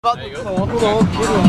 There you go. Hold on.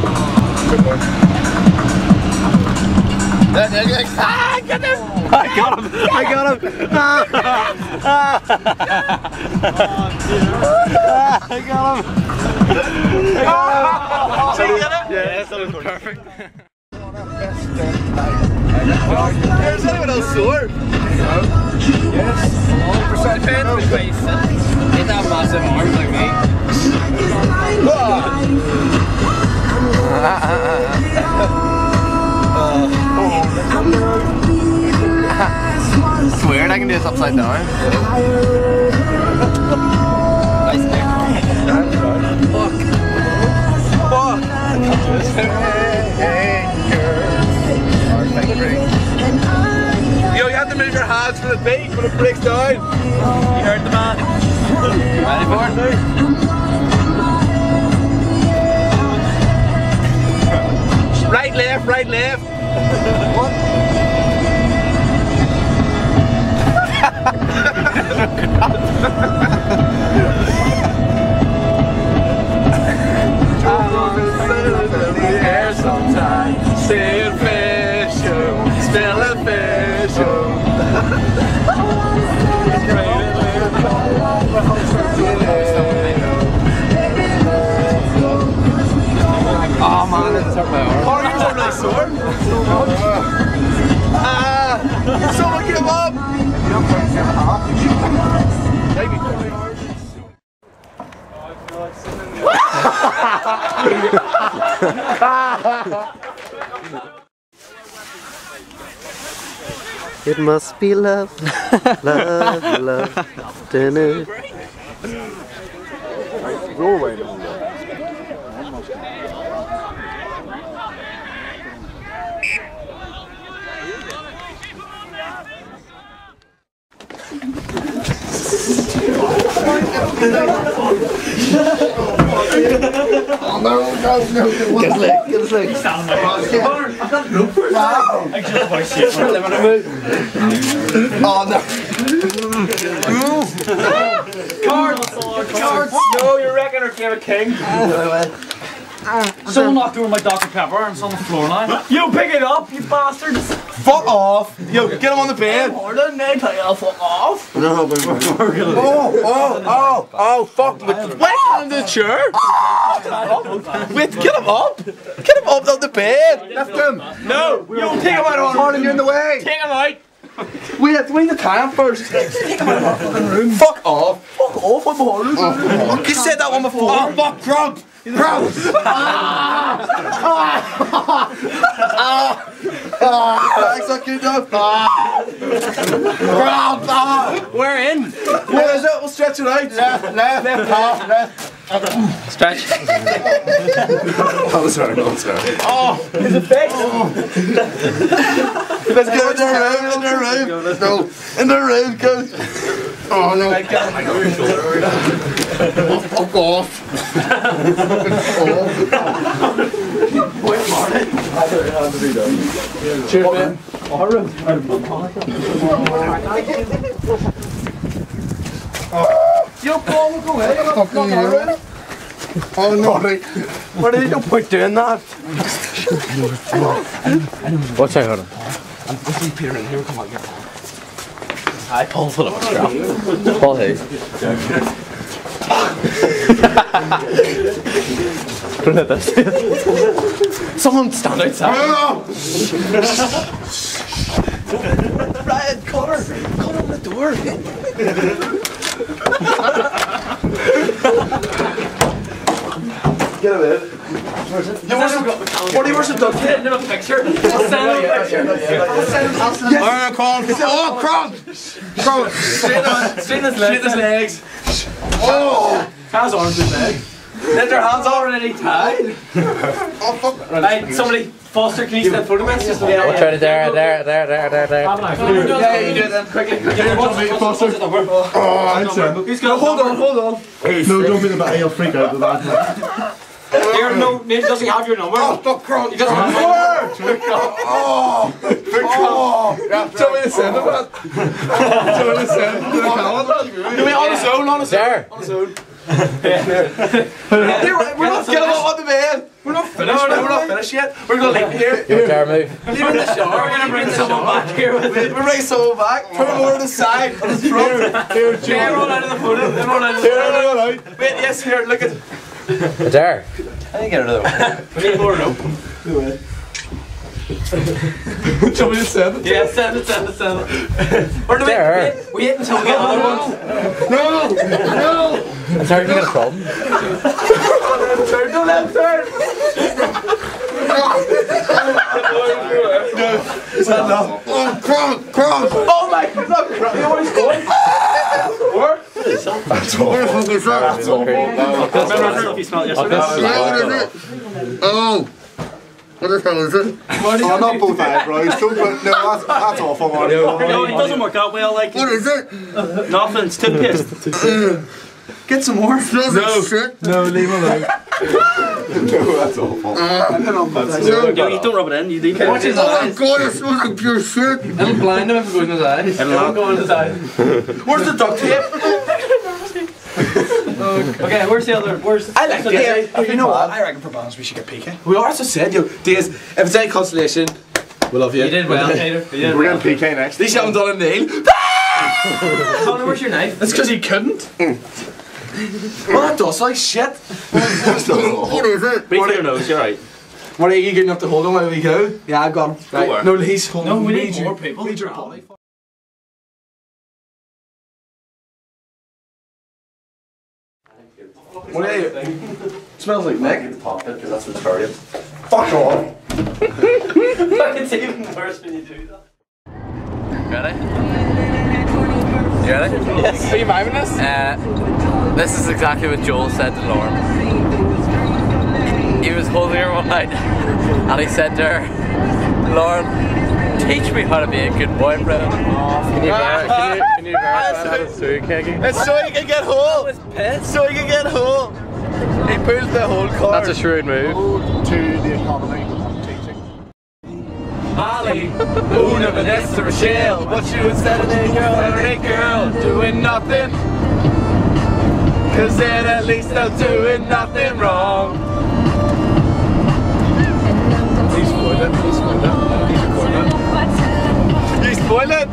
Ah, get him! I got him! Ah. I got him! Did you get him? Yeah, that was perfect. Is anyone else sore? Yes. 100% pain. Ain't that massive arms like me? It's weird, I can do this upside down. Nice neck. Fuck. Fuck. Yo, you have to move your hands for the beat when it breaks down. You heard the man. Ready for it? Right, left, right, left. What? Sometimes still fish, still a fish. Oh man, it's hurt my arm. Oh, you're really sore. Someone give up. It must be love, love, love, dinner. Go away now. Oh no. Get his leg, get his leg. Oh no. Cards! No, you reckon or Game of King? Someone knocked over my Dr. Pepper and it's on the floor now. You pick it up, you bastards! Fuck off! Yo, get him on the bed! Fuck off! Oh, fuck! Wait, get him to the chair! Wait, get him up! Get him up on the bed! Lift him! No! You take him out on Martin, you're in the way! Take him out! Wait, we need the time first! Take him out of the fucking room! Fuck off! Fuck off, I'm behind you said that one before! Oh, fuck, Krog! Krog! Thanks, I can do. We're in! Where is it? We'll stretch it out. Left, half, left. Stretch. Oh, sorry. Oh, is it fixed? Let's go in the room. Let's go. In the room, go. Oh no. Fuck off. Wait, Martin. Cheers, man. Yo, Paul, we'll go ahead. Oh no. What is your point doing that? What's I heard him? I'm listening to Peter in here. Come on, here. I Paul full of a strap. Paul Hayes. Don't let this. Someone stand outside. Ryan, Connor on the door. Get him in. Where's the duck? Get into a picture. I'll send him a picture. Alright, Colin. Oh, Krog! Straighten his legs. Oh! Hands arms and legs. Then their hands already tied. Oh, fuck. Right, somebody, Foster, can you send photo messages? Yeah, I'll try to there. Yeah, you do it then, quickly. Oh, I'm sorry. He's got. Hold on. No, don't be the bad. He'll freak out with that. Here, no, Nate doesn't have your number. Oh, stop crying. He doesn't have your number. Oh! Tell me to send him that. Tell me to send him to the calendar. Do we on his own? There. On his own. We're not getting on the bed. We're not finished. We're not finished yet. We're gonna leave here. Car move. Leave in the shower. We're gonna bring someone back here. We're bringing someone back. Put him over to the side. On the front. Here, roll out of the photo. Roll out of the photo. Wait, yes, here. Look at. There. I didn't get rid of it. We need more rope. Shall we just send it? Yeah, send it. Or do we wait until we get other ones? No! I'm sorry, you got a problem. Don't let him turn! Is that enough? Oh, crawl! Oh my god, look! You always going? What? That's all. That's all. If you smell it yesterday. Oh! What the hell is it? Oh, not both eyebrows. No, that's awful, Mario. No, it doesn't work out well. Like, What is it? nothing. It's toothpaste. Get some more. No shit. No, leave him alone. No, that's awful. No, you don't rub it in. You leave it. Watch his Oh my eyes. god, it smells like pure shit. It'll blind him if it goes in his eyes. It'll go in his eye. Where's the duct tape? Okay, where's the other? Where's? I like Dave. You know what? I reckon for balance we should get PK. We also said, yo, Dave, if it's any consolation, we love you. You did well, Peter. We're getting PK next. At least you haven't done a nail. Connor, where's your knife? That's because you couldn't. Well, that does like shit. What is it? Breathe through your nose. You're right. What are you good enough to hold him while we go? Yeah, I've got him. Right. No, he's holding. No, we need more people. We need your body. What are you? Smells like Nick. Pop it, because that's what's hurting. Fuck off. It's even worse when you do that. Ready? You ready? Yes. Are you vibing this? This is exactly what Joel said to Lauren. He was holding her one night and he said to her, Lauren, teach me how to be a good boyfriend. Can you verify that it's true, Keggy? It's so you can get home. So you can get home. He pulls the whole car. That's a shrewd move. To the economy teaching. Molly, Una, Vanessa, Rochelle, what you was Saturday girl and a girl doing nothing. Cause then at least they're doing nothing wrong. He's spoiling. He's spoiling. He's recording it. You spoiling?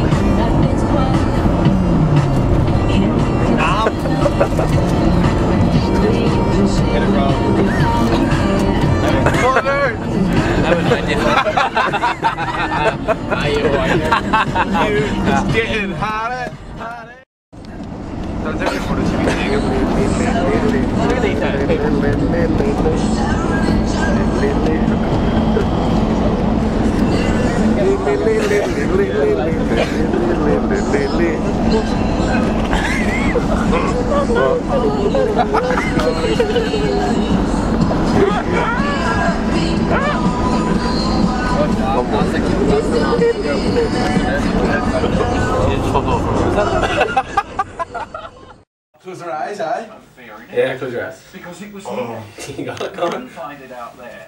Get it wrong. Connor! I would mind you. You Just getting had it. Don't take your photos. Look at these guys. Close their eyes, aye? Yeah, close your eyes. Because it was You got it coming. find it out there.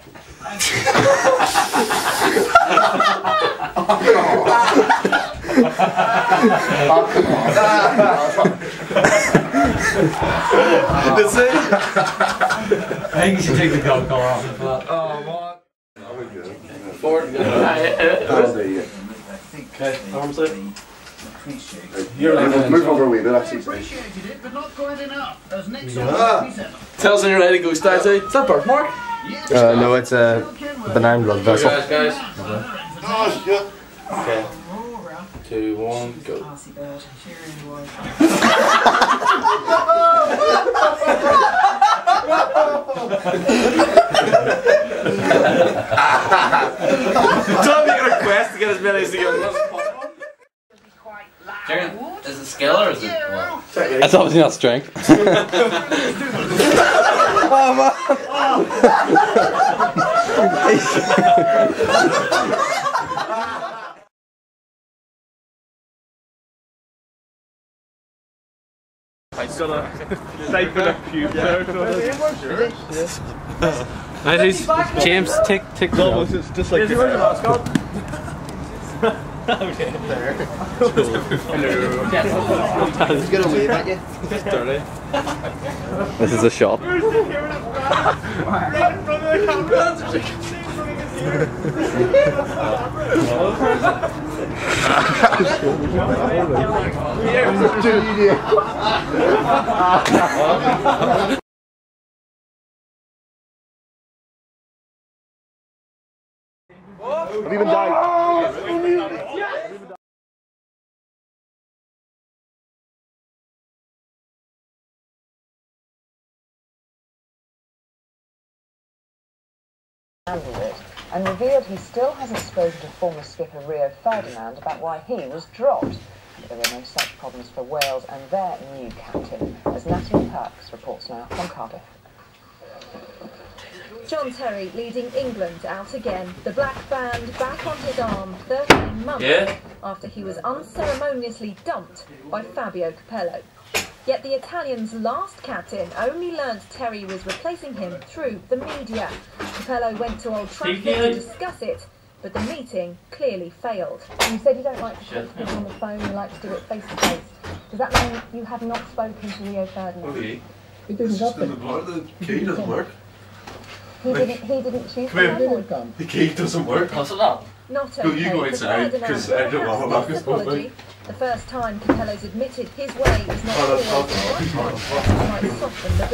That's it? I think you should take the dog collar off for that. Oh, what? Forward. Okay, arms out. You're like Move over a wee bit, actually. Appreciated it, but not quite enough. As next Tell us when you're ready to go, start. Is that birthmark? No, it's a benign blood vessel. Guys. Oh, shit. Okay. 2, 1, go. Don't make a request to get as many as together as possible. Is it skill or is it what? That's obviously not strength. I just gotta siphon a pube there. James, take It's just like There. Hello. He's gonna wave at you. It's dirty. This is a shop. I've even died. It and revealed he still hasn't spoken to former skipper Rio Ferdinand about why he was dropped. But there were no such problems for Wales and their new captain, as Natalie Perks reports now from Cardiff. John Terry leading England out again. The black band back on his arm 13 months after he was unceremoniously dumped by Fabio Capello. Yet the Italian's last captain only learnt Terry was replacing him through the media. Capello went to Old Trafford to discuss it, but the meeting clearly failed. You said you don't like to talk to people on the phone, you like to do it face to face. Does that mean you have not spoken to Rio Ferdinand? Okay. It doesn't happen. The key doesn't work. He didn't choose to. The key doesn't work. What's that? Not No, you go inside, because I don't know how this goes. The first time Capello's admitted his way is not always the right one, that might soften the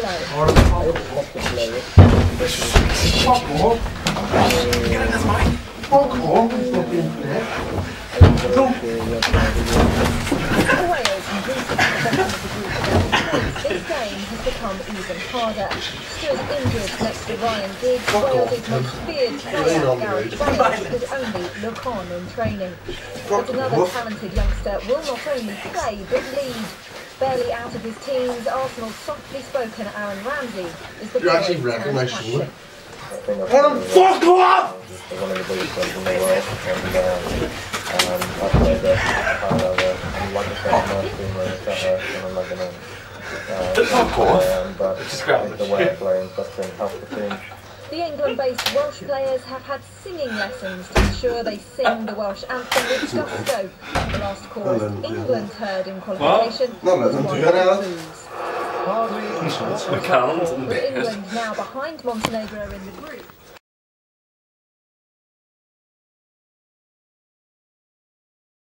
This game has become even harder. Stood injured next to Ryan Giggs, Wales's most feared player, Gareth Bale, could only look on in training. But another talented youngster will not only play but lead. Barely out of his teens, Arsenal's softly spoken Aaron Ramsey is the You actually wrecking my shoulder. Fuck off! One of the biggest clubs in the world, and I played there and like I said, I'm not doing really better and I'm not going to but the way I play and stuff can help the team. The England-based Welsh players have had singing lessons to ensure they sing the Welsh anthem with gusto. The last chorus England heard in qualification was one of the Blues. With England now behind Montenegro in the group.